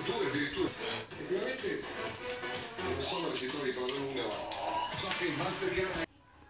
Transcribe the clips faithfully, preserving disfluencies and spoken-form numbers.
due addirittura. Effettivamente non sono si trovi con la lunga, ma so che basta che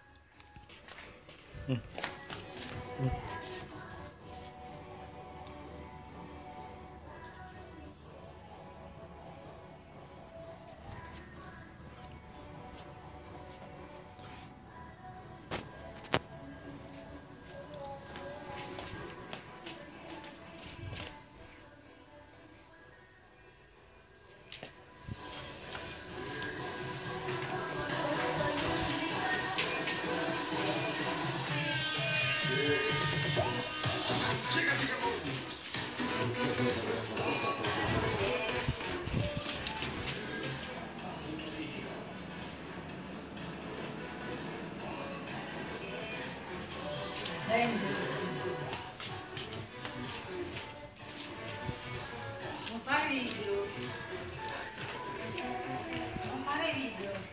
Dane. Non fare video. Non fare video.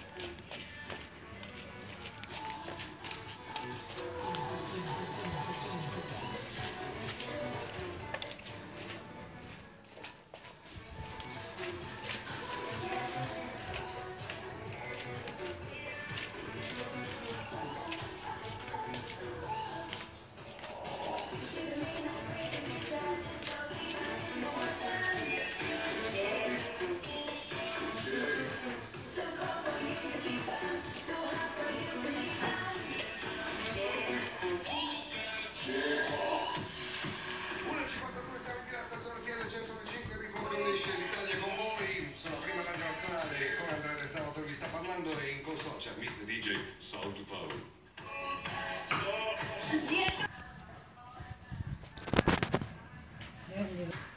Sabato vi sta parlando e in console c'è mister D J Sound to Phone.